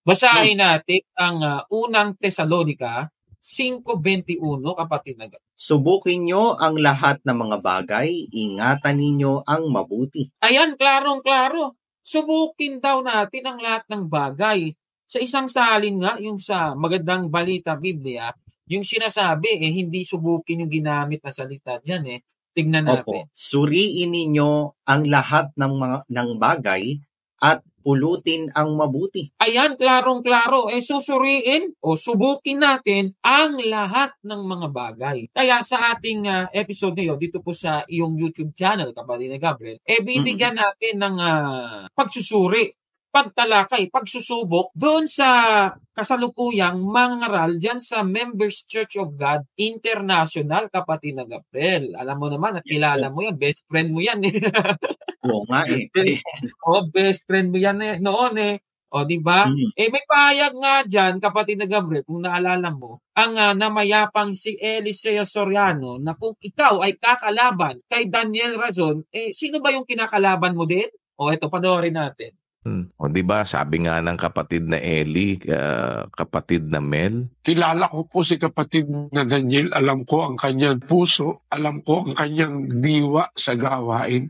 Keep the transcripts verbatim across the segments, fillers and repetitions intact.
Basahin natin ang uh, unang Tesalonica five twenty-one, kapatid na gab. Subukin nyo ang lahat ng mga bagay, ingatan ninyo ang mabuti. Ayan, klarong-klaro. Subukin daw natin ang lahat ng bagay. Sa isang salin nga, yung sa Magandang Balita Biblia, yung sinasabi, eh, hindi subukin yung ginamit na salita dyan, eh. Tignan natin. Opo. Suriin ninyo ang lahat ng mga ng bagay at pulutin ang mabuti. Ayan, klarong-klaro. Eh, susuriin o subukin natin ang lahat ng mga bagay. Kaya sa ating uh, episode ngayon, dito po sa iyong YouTube channel, kapatid na Gabriel, eh, bibigyan mm-hmm. natin ng uh, pagsusuri, pagtalakay, pagsusubok doon sa kasalukuyang mangaral dyan sa Members Church of God International, kapatid na Gabriel. Alam mo naman at kilala mo yan, best friend mo yan. Oo nga eh. O, best friend mo yan eh, noon eh. O, di ba? Mm-hmm. Eh, may pahayag nga dyan, kapatid na Gabriel, kung naalala mo, ang uh, namayapang si Eliseo Soriano na kung ikaw ay kakalaban kay Daniel Razon, eh, sino ba yung kinakalaban mo din? O, ito, panoorin natin. Hmm. O di ba sabi nga ng kapatid na Eli, uh, kapatid na Mel? Kilala ko po si kapatid na Daniel, alam ko ang kanyang puso, alam ko ang kanyang diwa sa gawain.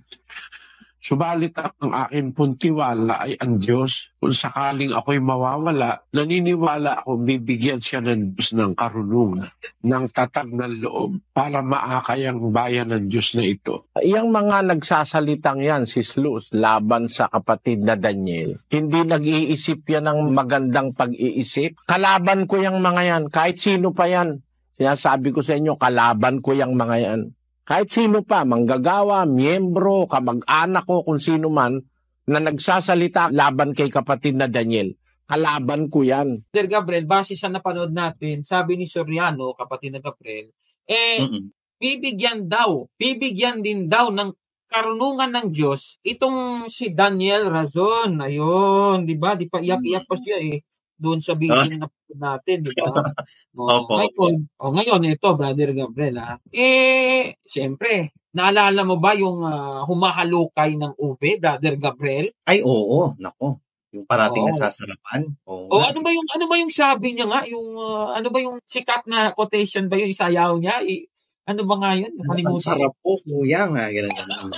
Subalit ang aking puntiwala ay ang Diyos. Kung sakaling ako'y mawawala, naniniwala ako bibigyan siya ng Diyos ng karunungan, ng tatag ng loob para maakay ang bayan ng Diyos na ito. Iyang mga nagsasalitang yan, si Slus, laban sa kapatid na Daniel, hindi nag-iisip yan ng magandang pag-iisip. Kalaban ko yung mga yan, kahit sino pa yan. Sinasabi ko sa inyo, kalaban ko yung mga yan. Kahit sino pa, manggagawa, miyembro, kamag-anak ko, kung sino man, na nagsasalita laban kay kapatid na Daniel, kalaban ko yan. Sir Gabriel, base sa napanood natin, sabi ni Soriano, kapatid na Gabriel, eh, mm-mm. bibigyan daw, bibigyan din daw ng karunungan ng Diyos itong si Daniel Razon. Ayun, di ba? Di pa iyak-iyak pa siya eh. Doon sa video na natin, di ba? O, ngayon, o, ngayon, ito, Brother Gabriel, ha? Eh, siyempre, naalala mo ba yung uh, humahalukay ng ube, Brother Gabriel? Ay, oo, nako. Yung parating oo. Nasasarapan. Oo. O, ano ba yung, ano ba yung sabi niya nga? Yung, uh, ano ba yung sikat na quotation ba yung isayaw niya? I, ano ba nga yun? Ang sarap po, kuya nga. Ganun, ganun.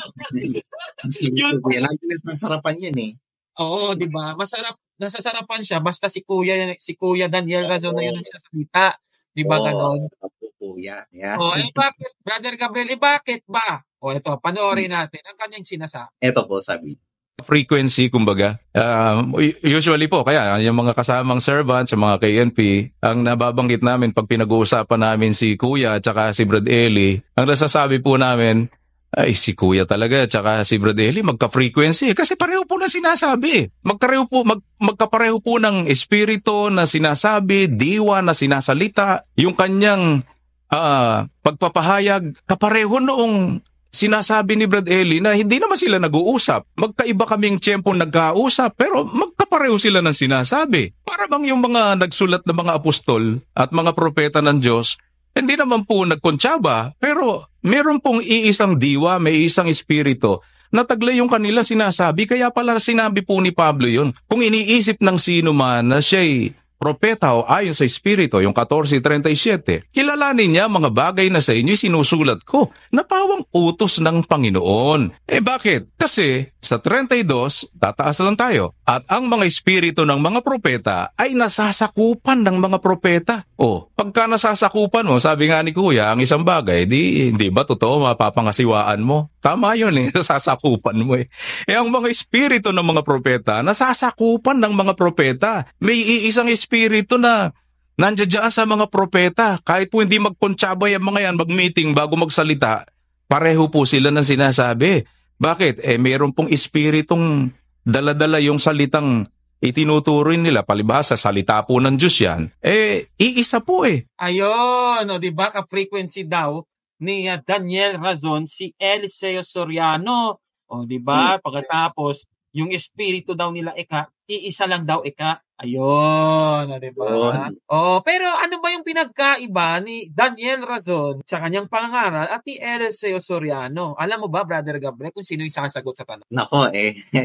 Yun. Lagi nasasarapan yun eh. Oo, di ba? Masarap, nasasarapan siya basta si Kuya si Kuya Daniel Razon na yun ang sasalita. Di ba ganon? Sarap po, kuya. Yeah. O, eh bakit, Brother Gabriel, eh bakit ba? O, ito, panoorin natin ang kanyang sinasabi. Ito po, sabi. Frequency, kumbaga. Uh, usually po, kaya yung mga kasamang servants, yung mga K N P, ang nababanggit namin pag pinag-uusapan namin si Kuya at saka si Brad Eli, ang nasasabi po namin, ay, si Kuya talaga, tsaka si Brad Eli, magka-frequency. Kasi pareho po na sinasabi. Magkareho po, mag, magkapareho po ng espiritu na sinasabi, diwa na sinasalita. Yung kanyang uh, pagpapahayag, kapareho noong sinasabi ni Brad Eli na hindi naman sila nag-uusap. Magkaiba kaming tiyempo nagkausap, pero magkapareho sila ng sinasabi. Para bang yung mga nagsulat na mga apostol at mga propeta ng Diyos, hindi naman po nagkontsaba, pero meron pong iisang diwa, may isang espiritu na taglay yung kanila sinasabi. Kaya pala sinabi po ni Pablo yun. Kung iniisip ng sino man na siya'y propeta o ayon sa espiritu, yung fourteen thirty-seven, kilalanin niya mga bagay na sa inyo sinusulat ko na pawang utos ng Panginoon. Eh bakit? Kasi sa thirty-two, tataas lang tayo. At ang mga espiritu ng mga propeta ay nasasakupan ng mga propeta. O, pagka nasasakupan mo, sabi nga ni Kuya, ang isang bagay, di, hindi ba totoo mapapangasiwaan mo? Tama yun eh, nasasakupan mo eh. Eh ang mga espiritu ng mga propeta, nasasakupan ng mga propeta. May iisang espiritu na nandiyan sa mga propeta. Kahit po hindi magkontsaba yung mga yan, mag-meeting bago magsalita, pareho po sila ng sinasabi. Bakit? Eh mayroon pong espiritong dala-dala yung salitang itinuturoy nila, palibhasa, salita po ng Diyos yan. Eh, iisa po eh. Ayun, o diba, ka-frequency daw ni uh, Daniel Razon, si Eliseo Soriano. O diba, hmm. pagkatapos, yung espiritu daw nila eka, iisa lang daw eka. Ayun, o diba? Oh. O, pero ano ba yung pinagkaiba ni Daniel Razon sa kanyang pangaral at ni Eliseo Soriano? Alam mo ba, Brother Gabriel, kung sino yung sasagot sa tanong? Nako, eh,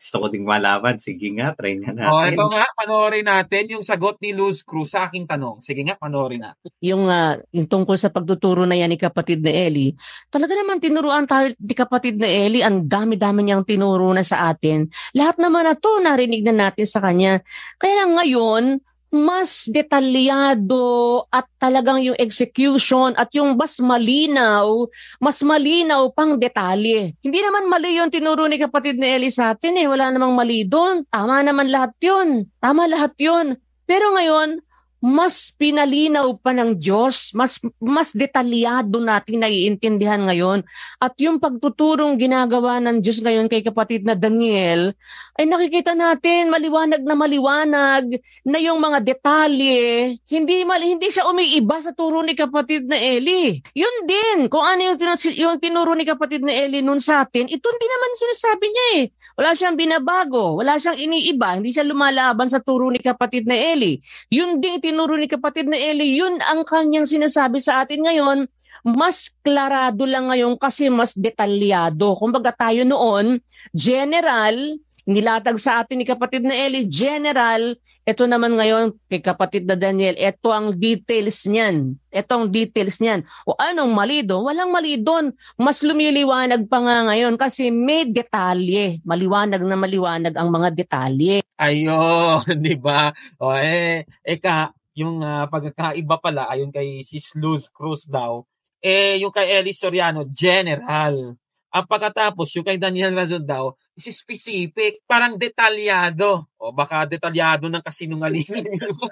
Gusto ko ding malaman. Sige nga, try nga natin. Oh, ito nga, panoorin natin yung sagot ni Luz Cruz sa aking tanong. Sige nga, panoorin natin. Yung, uh, yung tungkol sa pagtuturo na yan ni kapatid na Eli, talaga naman tinuruan tayo ni kapatid na Eli, ang dami-dami niyang tinuro na sa atin. Lahat naman na to, narinig na natin sa kanya. Kaya ngayon, mas detalyado at talagang yung execution at yung mas malinaw, mas malinaw pang detalye. Hindi naman mali yung tinuro ni kapatid na Eli sa atin eh. Wala namang mali doon. Tama naman lahat yun. Tama lahat yun. Pero ngayon, mas pinalinaw pa ng Diyos, mas mas detalyado natin naiintindihan ngayon. At yung pagtuturong ginagawa ng Diyos ngayon kay kapatid na Daniel, ay nakikita natin maliwanag na maliwanag na yung mga detalye, hindi mali, hindi siya umiiba sa turo ni kapatid na Eli. Yun din, kung ano yung, yung tinuro ni kapatid na Eli nun sa atin, ito din naman sinasabi niya eh. Wala siyang binabago, wala siyang iniiba, hindi siya lumalaban sa turo ni kapatid na Eli. Yun din tinuro ni kapatid na Eli, yun ang kanyang sinasabi sa atin ngayon, mas klarado lang ngayon kasi mas detalyado. Kumbaga tayo noon, general, nilatag sa atin ni kapatid na Eli, general, ito naman ngayon kay kapatid na Daniel, ito ang details niyan. Ito ang details niyan. O anong mali doon? Walang mali doon. Mas lumiliwanag pa nga ngayon kasi may detalye. Maliwanag na maliwanag ang mga detalye. Ayun, di ba? O eh, eka, yung uh, pagkakaiba pala, ayon kay Sis Luz Cruz daw, eh yung kay Eli Soriano, general. Ang pagkatapos, yung kay Daniel Razon daw, is specific, parang detalyado. O baka detalyado ng kasinungalingan.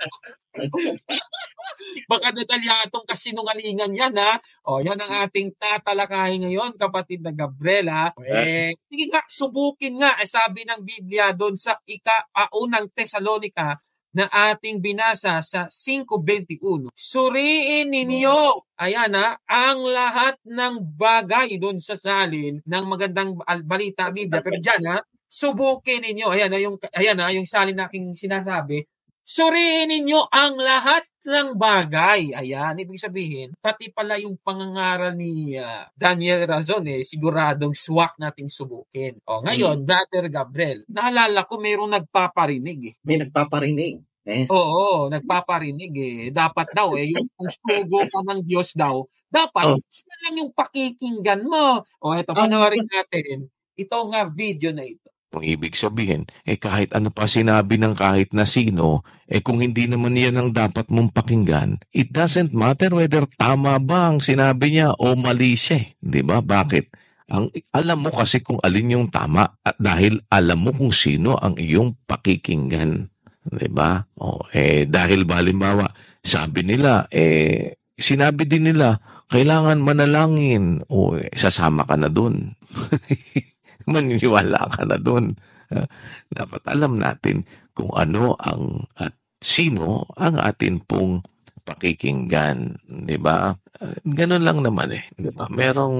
Baka detalyadong kasinungalingan yan, ha? O, yan ang ating tatalakayin ngayon, kapatid na Gabriela. Eh, sige nga, subukin nga. Eh, sabi ng Biblia doon sa ika-unang Tesalonica, na ating binasa sa five twenty-one. Suriin ninyo, ayan ha, ang lahat ng bagay doon sa salin ng magandang balita Biblia. Pero dyan ha, subukin ninyo, ayan ha, yung, ayan ha, yung salin na aking sinasabi, suriin ninyo ang lahat ng bagay. Ayan, ibig sabihin, pati pala yung pangangaral ni uh, Daniel Razon, eh, siguradong swak nating subukin. O, ngayon, hmm. Brother Gabriel, naalala ko mayroong nagpaparinig. Eh. May nagpaparinig? Eh. Oo, nagpaparinig eh. Dapat daw eh, yung kung sugo ka ng Diyos daw, dapat, oh. Sila lang yung pakikinggan mo. O, eto, panoorin natin. Ito nga video na ito. Kung ibig sabihin, eh kahit ano pa sinabi ng kahit na sino, eh kung hindi naman yan ang dapat mong pakinggan, it doesn't matter whether tama ba ang sinabi niya o mali siya. Di ba? Bakit? Ang, alam mo kasi kung alin yung tama at dahil alam mo kung sino ang iyong pakikinggan. Di ba? O, eh, dahil balimbawa, sabi nila, eh, sinabi din nila, kailangan manalangin. O, eh, sasama ka na dun. Maniniwala ka na doon. Uh, dapat alam natin kung ano ang at sino ang atin pong pakikinggan, di ba? Uh, ganun lang naman eh, di ba? Merong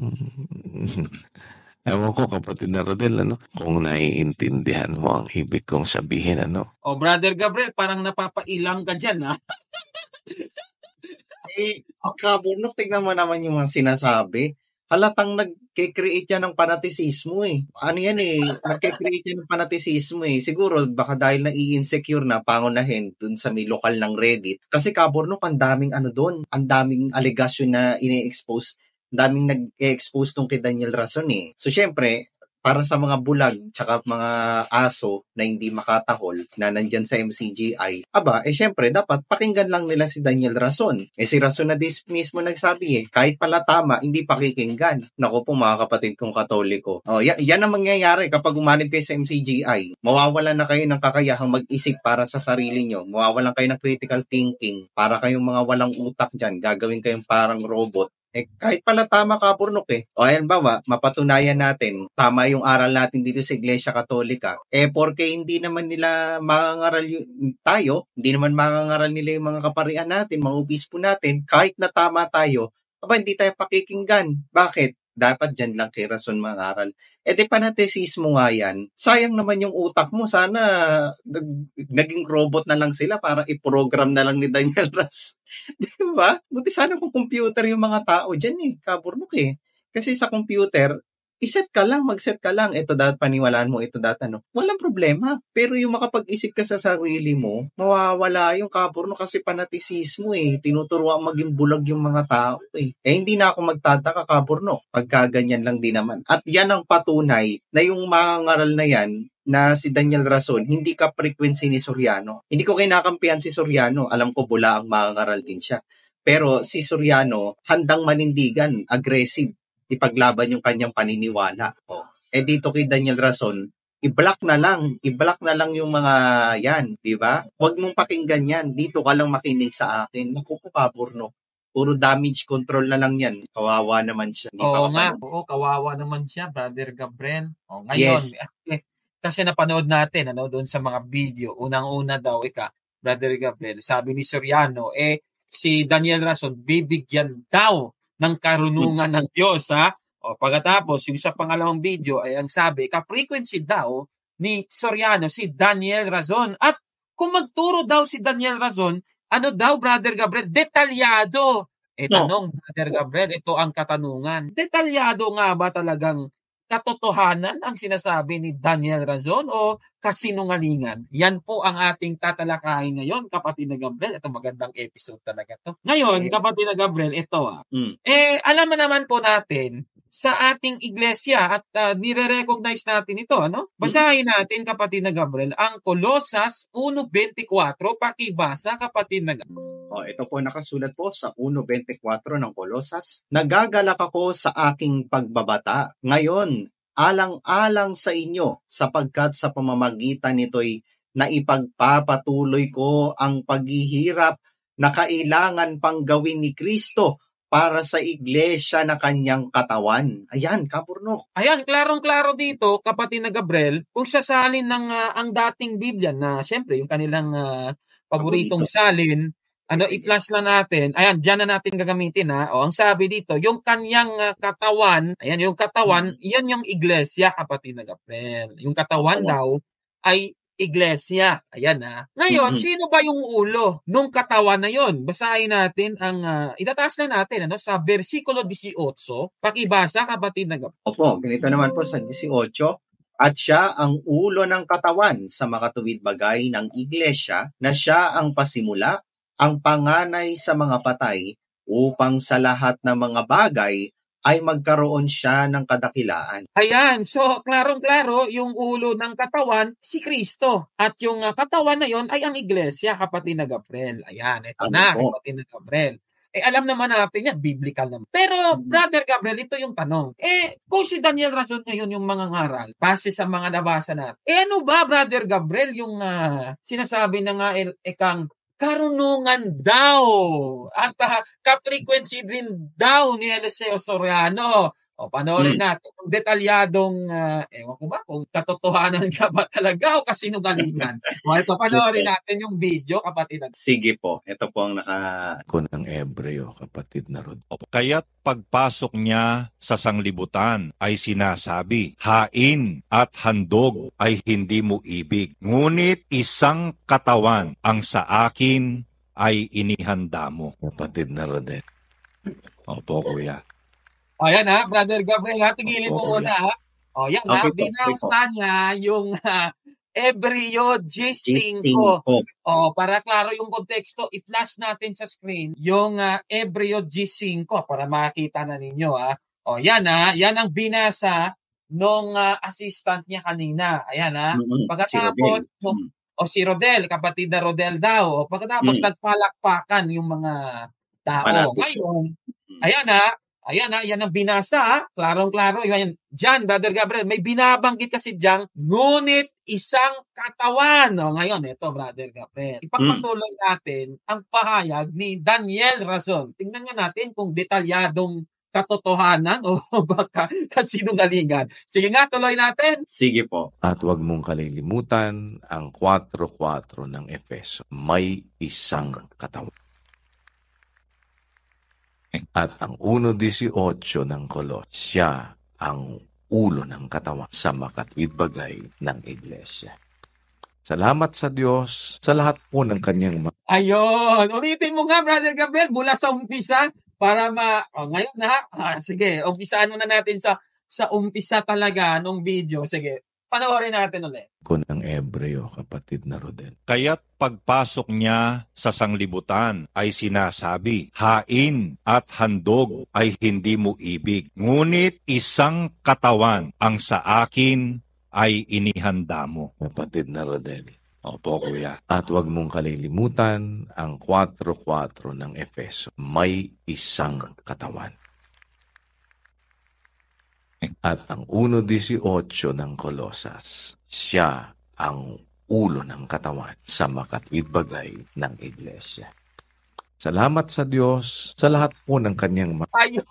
ewan ko kapatid na Rodel, ano, kung naiintindihan mo ang ibig kong sabihin, ano. Oh, Brother Gabriel, parang napapailang ka dyan, ha? Eh, kabunok, tignan mo naman yung mga sinasabi. Halatang nag-create yan ng panatisismo eh. Ano yan eh, nag-create yan ng panatisismo eh. Siguro baka dahil na-i-insecure na pangunahin dun sa may lokal ng Reddit. Kasi kaburnok, ang daming ano dun, ang daming allegation na ine-expose, ang daming nag-expose tong kay Daniel Razon eh. So syempre, para sa mga bulag tsaka mga aso na hindi makatahol na nandyan sa M C G I, aba, eh syempre, dapat pakinggan lang nila si Daniel Razon. Eh si Razon na dis mismo nagsabi eh, kahit pala tama, hindi pakikinggan. Naku po mga kapatid kong Katoliko. Oh, yan, yan ang mangyayari kapag umanib kayo sa M C G I. Mawawalan na kayo ng kakayahang mag-isip para sa sarili nyo. Mawawalan kayo ng critical thinking. Para kayong mga walang utak dyan. Gagawin kayong parang robot. Eh, kahit pala tama ka, Purnok eh. O ayan ba, mapatunayan natin, tama yung aral natin dito sa Iglesia Katolika. Eh, porque hindi naman nila makangaral y- tayo, hindi naman makangaral nila yung mga kaparian natin, mga obispo natin, kahit na tama tayo, aba, hindi tayo pakikinggan. Bakit? Dapat dyan lang kay Razon mangaral. Eh, di panatisismo nga yan. Sayang naman yung utak mo. Sana nag- naging robot na lang sila para i-program na lang ni Daniel Razon. Di ba? Buti sana kung computer yung mga tao dyan eh. Kaburnok eh. Kasi sa computer, iset ka lang, mag-set ka lang. Ito dapat paniwalaan mo, ito dapat ano. Walang problema. Pero yung makapag-isip ka sa sarili mo, mawawala yung kapurno kasi fanatisismo eh. Tinuturuan maging bulag yung mga tao eh. Eh hindi na ako magtataka kapurno. Pagka ganyan lang din naman. At yan ang patunay na yung mga ngaral na yan, na si Daniel Rason, hindi ka frequency ni Soriano. Hindi ko kinakampihan si Soriano. Alam ko bula ang mga ngaral din siya. Pero si Soriano, handang manindigan, aggressive, ipaglaban yung kanyang paniniwala. O, eh dito kay Daniel Rason, i-block na lang, i-block na lang yung mga yan, di ba? Huwag mong pakinggan yan, dito ka lang makinig sa akin. Naku po kapurno. Puro damage control na lang yan. Kawawa naman siya. Di Oo ba nga, oo, kawawa naman siya, Brother Gabriel. O, ngayon, Yes. eh, kasi napanood natin, ano, doon sa mga video, unang-una daw, ika, Brother Gabriel, sabi ni Soriano, eh, si Daniel Rason, bibigyan daw ng karunungan ng Diyos, ha? O, pagkatapos, yung sa pangalawang video, ay ang sabi, ka-frequency daw ni Soriano, si Daniel Rason. At kung magturo daw si Daniel Rason, ano daw, Brother Gabriel, detalyado. Eh, No. tanong, Brother Gabriel, ito ang katanungan. Detalyado nga ba talagang katotohanan ang sinasabi ni Daniel Rason o kasinungalingan? Yan po ang ating tatalakayin ngayon, kapatid na Gabriel. Ito magandang episode talaga to. Ngayon, Yes. kapatid na Gabriel, ito ah. Mm. Eh, alam mo naman po natin sa ating iglesia at uh, nire-recognize natin ito, ano? Basahin natin, kapatid na Gabriel, ang Colosas one twenty-four. Pakibasa, kapatid na Gabriel. O, ito po nakasulat po sa one twenty-four ng Colosas. Nagagalak ako sa aking pagbabata. Ngayon, alang-alang sa inyo, sapagkat sa pamamagitan nito'y naipagpapatuloy ko ang paghihirap na kailangan pang gawin ni Kristo para sa iglesia na kanyang katawan. Ayan, kapurnok. Ayan, klarong-klaro dito, kapatid na Gabriel, kung sasalin ng uh, ang dating Biblia na siyempre yung kanilang uh, paboritong Paborito. salin, ano, Sige. i-flash lang natin. Ayan, dyan na natin gagamitin ha. O, ang sabi dito, yung kanyang uh, katawan, ayan, yung katawan, Hmm. yan yung iglesia, kapatid na Gabriel. Yung katawan Oo. daw ay iglesia. Ayan ha. Ngayon, Mhm. sino ba yung ulo nung katawan na yon? Basahin natin ang, uh, itataas na natin, ano, sa versikulo eighteen. Pakibasa, kapatid na Gabriel. Opo, ganito naman po sa eighteen. At siya ang ulo ng katawan sa makatuwid bagay ng iglesia na siya ang pasimula, ang panganay sa mga patay, upang sa lahat ng mga bagay ay magkaroon siya ng kadakilaan. Ayan, so klarong-klaro yung ulo ng katawan, si Kristo. At yung uh, katawan na yon ay ang iglesia, kapatid na Gabriel. Ayan, ito Ano na, po? kapatid na Gabriel. Eh, alam naman natin yan, biblical naman. Pero, Mhm. Brother Gabriel, ito yung tanong. Eh, kung si Daniel Rason ngayon yung mga ngaral, base sa mga nabasa natin, eh ano ba, Brother Gabriel, yung uh, sinasabi na nga, eh, ekang, karunungan daw at uh, ka-frequency din daw ni Eliseo Soriano. O, panoorin Hmm. natin kung detalyadong, uh, ewan ko ba, kung katotohanan ka ba talaga o kasinungalingan. O, ito, panoorin natin yung video, kapatid. Sige po, ito po ang naka... Ko ng Ebreo, kapatid na Rod. Kaya't pagpasok niya sa sanglibutan ay sinasabi, hain at handog ay hindi mo ibig. Ngunit isang katawan ang sa akin ay inihanda mo. Kapatid na Rodel. Opo, kuya. O, yan ha, Brother Gabriel, ha, tigilin mo Opo, muna ha. O, yan ha, Okay po, binasa niya yung uh, Ebreo Gising five. po. O, para klaro yung konteksto, i-flash natin sa screen yung uh, Ebreo five para makita na ninyo ha. O, yan ha, yan ang binasa nung uh, assistant niya kanina. Ayan ha. Mhm. Pagkatapos, Si Rodel. nung- o si Rodel, kapatid na Rodel daw. O, pagkatapos, Mm. nagpalakpakan yung mga tao. Panatiko. Ngayon, Mm. ayan ha, ayan ha, yan ang binasa ha. Klarong-klaro. Yan, Diyan, Brother Gabriel, may binabanggit kasi diyan, ngunit isang katawan. O, ngayon, ito, Brother Gabriel. Ipagpatuloy natin ang pahayag ni Daniel Rason. Tingnan nga natin kung detalyadong katotohanan o baka kasinungalingan. Sige nga, tuloy natin. Sige po. At huwag mong kalilimutan ang four four ng Efeso. May isang katawan. At ang one eighteen ng Colos, siya ang ulo ng katawan sa makatwid bagay ng iglesia. Salamat sa Diyos sa lahat po ng kanyang mga Ayun. Ulitin mo nga, Brother Gabriel, mula sa umpisa para ma... Oh, ngayon na. Ah, sige, umpisaan muna natin sa sa umpisa talaga nung video. Sige, panoorin natin ulit. Ko ng Ebreo, kapatid na Rodel. Kaya't pagpasok niya sa sanglibutan ay sinasabi, hain at handog ay hindi mo ibig, ngunit isang katawan ang sa akin ay inihanda mo. Kapatid na Rodel. Opo, kuya. At huwag mong kalilimutan ang four four ng Efeso. May isang katawan. At ang one eighteen ng Colosas, siya ang ulo ng katawan sa makatwid bagay ng Iglesia. Salamat sa Diyos sa lahat po ng kanyang ma- Ayun!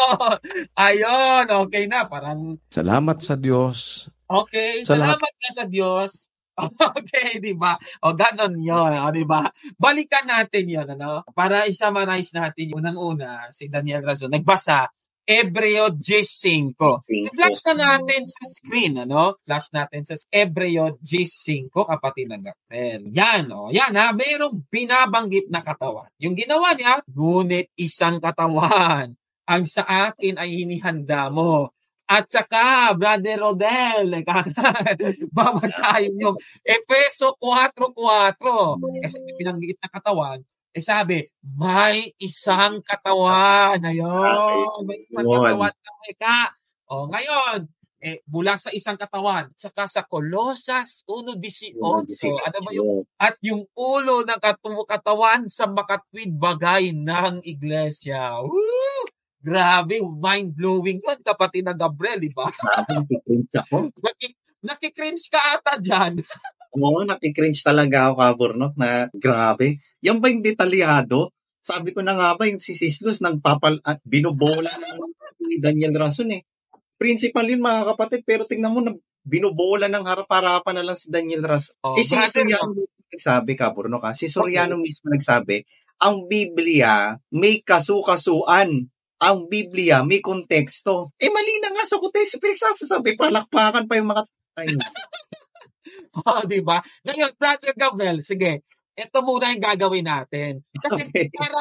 Ayun! Okay na, parang... Salamat sa Diyos. Okay, Sa lahat- salamat na sa Diyos. Okay, di ba? O, ganon yun, o, di ba? Balikan natin yun, ano? Para i-summarize natin, unang-una, si Daniel Razon, nagbasa, Hebreo G five. I-flash na natin sa screen, ano? Flash natin sa Hebreo G five, kapatid ng Gabriel. Yan, o. Yan, ha? Merong binabanggit na katawan. Yung ginawa niya, ngunit isang katawan ang sa akin ay hinihanda mo. At saka, Brother Rodel, babasahin yung Efeso four four. Kasi pinanggit na katawan, eh sabi, may isang katawan. Ayun, may isang katawan na ka. O, ngayon, eh, mula sa isang katawan, saka sa Colosas one eighteen. Ano ba yung, at yung ulo ng katawan sa makatwid bagay ng Iglesia. Woo! Grabe, mind-blowing yan, kapatid na Gabriel, di ba? Nakikringe ako. Nakik- nakikringe ka ata dyan. Oo, nakikringe talaga ako, Kaburnok, na grabe. Yan ba yung detalyado? Sabi ko na nga ba, yung si Sislus, nang papal, uh, binubola ni Daniel Razon eh. Principal yun, mga kapatid, pero tingnan mo, na binubola ng harap-harapan na lang si Daniel Razon. Oh, eh, si brother, Soriano mismo nagsabi, Kaburnok, ha? Si Soriano mismo nagsabi, ang Biblia may kasu-kasuan. Ang Biblia may konteksto. Eh, mali na nga sa konteksto. Pinagsasasabi, palakpakan pa yung mga tayo. Oh, di ba? Ngayon, Brother Gabriel, sige, ito muna yung gagawin natin. Kasi Okay. para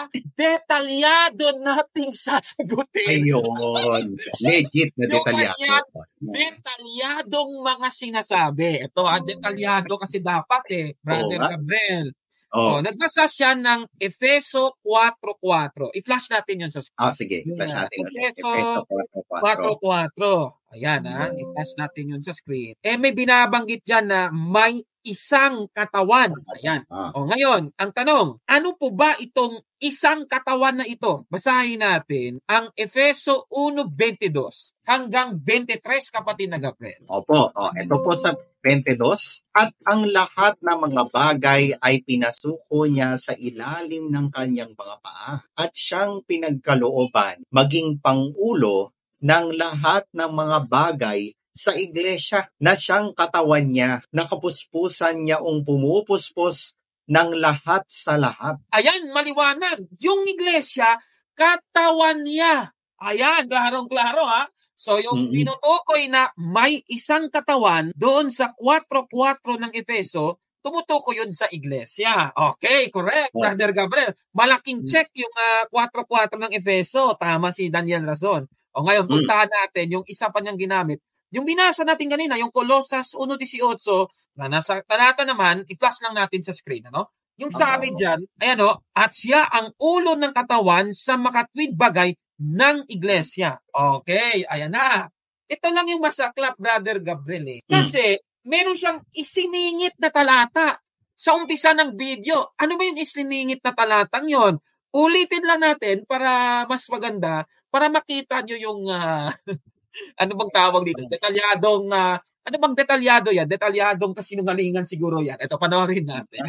detalyado nating sasagutin. Ayun. Legit na Yung detalyado. kanyang detalyadong mga sinasabi. Ito, ah, detalyado kasi dapat eh, Brother Oo nga. Gabriel. Oh. Oh, nagbasa siya ng Efeso four four. I-flash natin yun sa screen. Ah, sige. Flash natin ulit. Efeso Efeso four four. four. Ayan ha, i-flash natin yun sa screen. Eh may binabanggit dyan na may isang katawan. Ayan. Ah. O ngayon, ang tanong, ano po ba itong isang katawan na ito? Basahin natin ang Efeso one twenty-two hanggang twenty-three, kapatid na Gabriel. Opo. Oh, ito po sa twenty-two. At ang lahat ng mga bagay ay pinasuko niya sa ilalim ng kanyang mga paa at siyang pinagkalooban maging pangulo ng lahat ng mga bagay sa iglesia na siyang katawan niya, nakapuspusan niya ang pumupuspos ng lahat sa lahat. Ayan, maliwanag. Yung iglesia, katawan niya. Ayan, klarong-klaro ha. So yung Mm-mm. tinutukoy na may isang katawan doon sa four four ng Efeso, tumutukoy yun sa iglesia. Okay, correct, Oh. Brother Gabriel. Malaking Mm. check yung uh, four four ng Efeso. Tama si Daniel Razon. O ngayon, Mm. puntahan natin yung isa pa niyang ginamit. Yung binasa natin kanina, yung Colosas one eighteen, na nasa talata naman, i-flash lang natin sa screen. Ano? Yung sabi Oo. dyan, ayan o, at siya ang ulo ng katawan sa makatwid bagay ng iglesia. Okay, ayan na. Ito lang yung masaklap, Brother Gabriel. Eh. Kasi meron siyang isiningit na talata sa umpisa ng video. Ano ba yung isiningit na talatang yon? Ulitin lang natin para mas maganda, para makita nyo yung, uh, ano bang tawag dito? Detalyadong, uh, ano bang detalyado yan? Detalyadong kasinungalingan siguro yan. Ito, panoorin natin.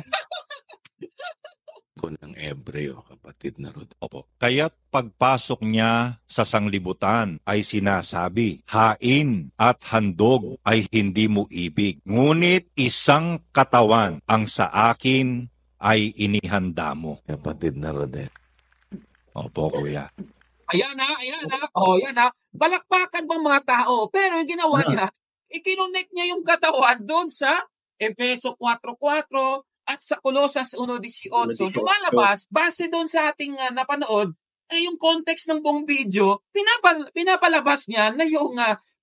Ko ng Ebreo, kapatid na Rodel. Opo. Kaya't pagpasok niya sa sanglibutan ay sinasabi, hain at handog ay hindi mo ibig, ngunit isang katawan ang sa akin ay inihanda mo. Kapatid na Rodel. Opo, kuya. Ayan na, ayan na. O, oh, yan na. Balakpakan bang mga tao? Pero yung ginawa niya, i-connect niya yung katawan doon sa Efeso four four at sa Colosas one eighteen. So, lumalabas, base doon sa ating uh, napanood, eh, yung context ng buong video, pinapal- pinapalabas niya na yung uh,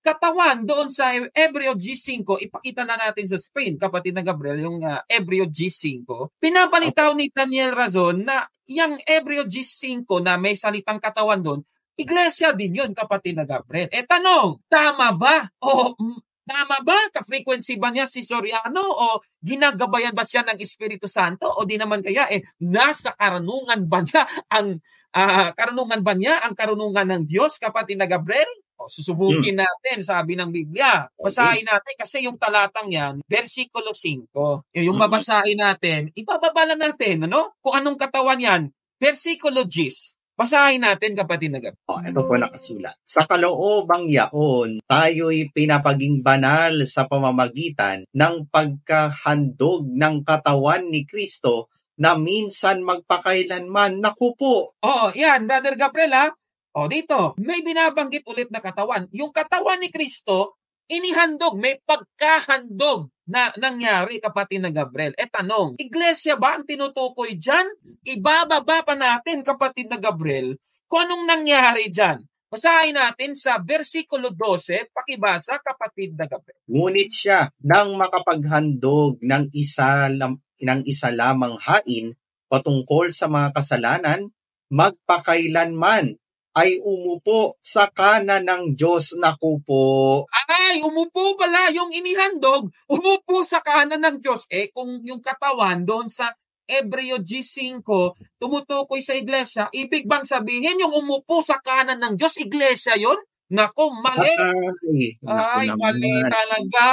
katawan doon sa Hebreo G five, ipakita na natin sa screen, kapatid na Gabriel, yung uh, Hebreo G five. Pinapalitaw ni Daniel Razon na yung Hebreo G five na may salitang katawan doon, iglesia din yun, kapatid na Gabriel. E tanong, tama ba? O tama ba? Ka-frequency ba niya si Soriano? O ginagabayan ba siya ng Espiritu Santo? O di naman kaya, eh, nasa karunungan ba niya ang uh, karunungan ba niya ang karunungan ng Diyos, kapatid na Gabriel? O, susubukin natin, sabi ng Biblia. Basahin natin kasi yung talatang yan, versikulo five. Yung babasahin natin, ibababa lang natin, ano? Kung anong katawan yan, versikulo ten. Basahin natin, kapatid na Gabriel. Oh, ito po nakasulat. Sa kaloobang yaon, tayo'y pinapaging banal sa pamamagitan ng pagkahandog ng katawan ni Kristo na minsan magpakailanman. Naku po! Oo, yan, Brother Gabriel, ha? O dito, may binabanggit ulit na katawan. Yung katawan ni Kristo, inihandog, may pagkahandog na nangyari, kapatid na Gabriel. E tanong, iglesia ba ang tinutukoy dyan? Ibababa pa natin, kapatid na Gabriel, kung anong nangyari dyan. Basahin natin sa versikulo twelve, pakibasa, kapatid na Gabriel. Ngunit siya nang makapaghandog ng isa, lam, ng isa lamang hain patungkol sa mga kasalanan, magpakailanman ay umupo sa kanan ng Diyos. Naku po. Ay, umupo pala yung inihandog, umupo sa kanan ng Diyos. Eh, kung yung katawan doon sa Hebreo G five, tumutukoy sa iglesia, ibig bang sabihin yung umupo sa kanan ng Diyos, iglesia yun? Nako, mali. Ay, Ay mali talaga.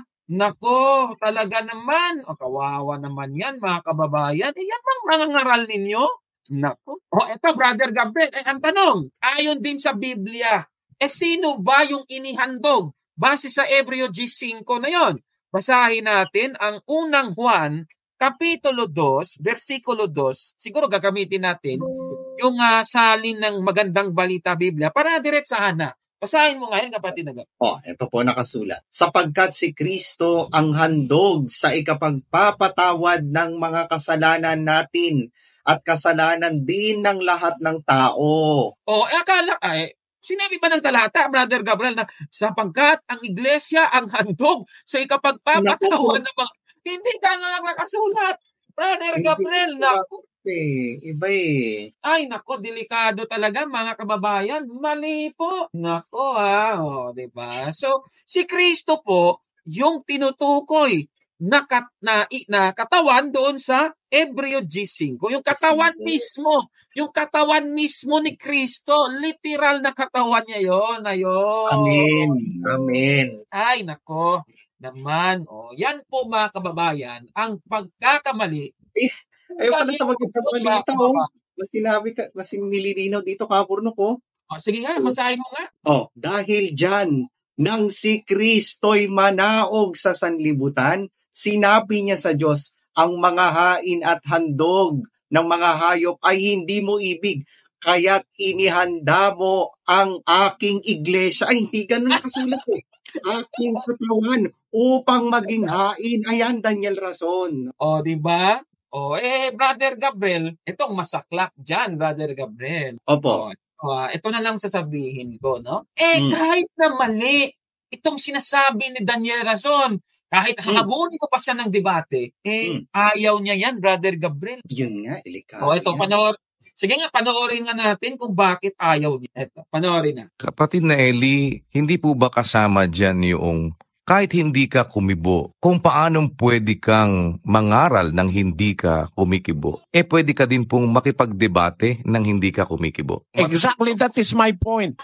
Nako, talaga naman. O, kawawa naman yan, mga kababayan. Eh, yan bang nangangaral ninyo? Nako. O, eto, Brother Gabriel, eh, ang tanong, ayon din sa Biblia, eh, sino ba yung inihandog? Base sa Hebreo G five na yon. Basahin natin ang unang Juan, Kapitulo two, versikulo two. Siguro gagamitin natin yung uh, salin ng Magandang Balita Biblia para diretsahan na. Basahin mo ngayon, kapatid na. Oh, ito po nakasulat. Sapagkat si Kristo ang handog sa ikapagpapatawad ng mga kasalanan natin at kasalanan din ng lahat ng tao. O, eh, akala, ay, sinabi ba ng talata, Brother Gabriel, na sapagkat ang iglesia ang handog sa ikapagpapatawad ng mga... Hindi ka na lang nakasulat, Brother Hindi Gabriel. Naku. Eh, iba eh. Ay, nako, delikado talaga, mga kababayan. Mali po. Nako, ha. O, diba? So, si Kristo po, yung tinutukoy na, kat, na, na katawan doon sa Hebreo G five. Yung katawan mismo, yung katawan mismo ni Kristo, literal na katawan niya yon. Ayun. Amen. Amen. Ay, nako. Naman, oh, yan po, mga kababayan, ang pagkakamali. Eh, ayaw ka na sa magandang balita, oh. Mas sinabi ka, mas nililinaw dito, Kapurnok, oh. Oh, sige nga, masahin mo nga. Oh, dahil dyan, nang si Kristo'y manaog sa sanlibutan, sinabi niya sa Diyos, ang mga hain at handog ng mga hayop ay hindi mo ibig, kaya't inihanda mo ang aking iglesia. Ay, hindi ganun nakasulat eh. Aking katawan upang maging hain. Ayan, Daniel Razon. O, di ba? O, eh, Brother Gabriel, itong masaklap dyan, Brother Gabriel. Opo. O, uh, ito na lang sasabihin ko, no? Eh, hmm. kahit na mali itong sinasabi ni Daniel Razon, kahit hmm. habulin ko pa siya ng debate, eh, hmm. ayaw niya yan, Brother Gabriel. Yun nga, delikado. O, ito, panor. Sige nga, panoorin nga natin kung bakit ayaw niya. Ito, panoorin na. Kapatid na Eli, hindi po ba kasama dyan yung kahit hindi ka kumibo, kung paanong pwede kang mangaral ng hindi ka kumikibo, eh pwede ka din pong makipagdebate ng hindi ka kumikibo. Exactly, that is my point.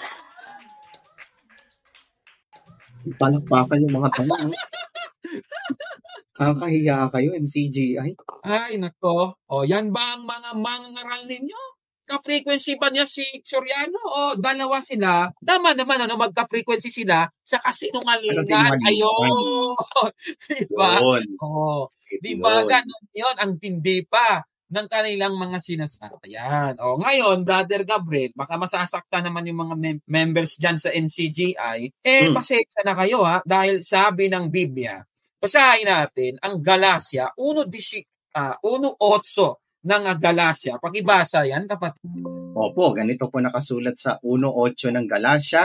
Palakpakan yung mga tanong. Kakahiya kayo, M C G I. Ay, nako. O, yan ba ang mga mangangaral ninyo? Ka-frequency ba niya si Soriano? O dalawa sila? Tama naman, ano, magka-frequency sila sa kasinungalingan. Ayun. Diba? O, diba? Ganun yun. Ang tindi pa ng kanilang mga sinasabi. Yan. O, ngayon, Brother Gabriel, baka masasakta naman yung mga mem- members dyan sa M C G I. Eh, hmm. pasensya na kayo, ha? Dahil sabi ng Biblia, basahin natin ang Galacia one eight ng Galacia. Pakibasa yan, kapatid. Opo, ganito po nakasulat sa one eight ng Galacia.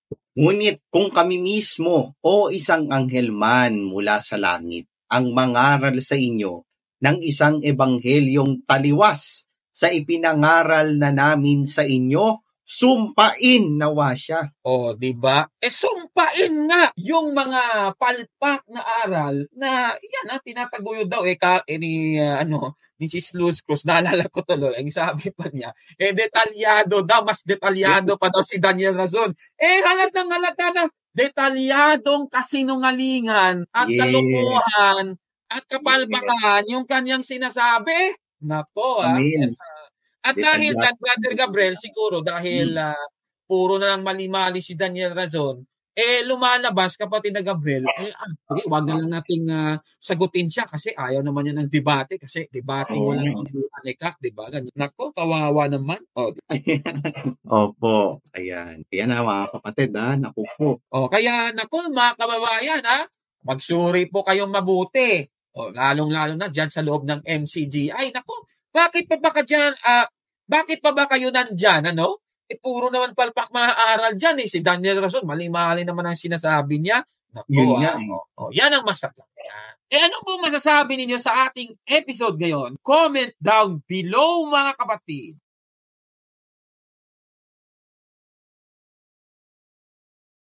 Ngunit kung kami mismo o isang anghel man mula sa langit ang mangaral sa inyo ng isang ebanghelyong taliwas sa ipinangaral na namin sa inyo, sumpain nawa siya. O, di ba? Eh, sumpain nga yung mga palpak na aral na yan, ha, tinataguyod daw eh, ka, eh ni, uh, ano, ni Sis Luz Cruz, naalala ko tuloy, ang sabi pa niya, eh, detalyado daw, mas detalyado pa daw si Daniel Razon. Eh, halatang halata na, detalyadong kasinungalingan at Yes. kalokohan at kapalpakan yung kanyang sinasabi. Nako, ah. Amen. Yes, ah. At dahil Detalyado. dyan, Brother Gabriel, siguro dahil Hmm. ah, puro na lang mali-mali si Daniel Razon, eh lumalabas, kapatid na Gabriel, eh ah, hindi, wag na lang nating ah, sagutin siya kasi ayaw naman niya ng debate kasi debating Oo. walang aneka, di ba? Ganun. Nako, kawawa naman. O, Opo, ayan. Ayan na mga kapatid, ha? Naku po. O, kaya nako mga kababayan, ha, magsuri po kayong mabuti. O, lalong-lalo na dyan sa loob ng M C G. Ay, nako, bakit pa ba ka dyan, ah, bakit pa ba kayo nandyan, ano? Eh, puro naman palpak mga aral dyan, eh. Si Daniel Razon, mali-mali naman ang sinasabi niya. Nako, Yun nga, ah, eh. o, o, yan ang masakit. Yan. Eh, ano po masasabi ninyo sa ating episode ngayon? Comment down below, mga kapatid.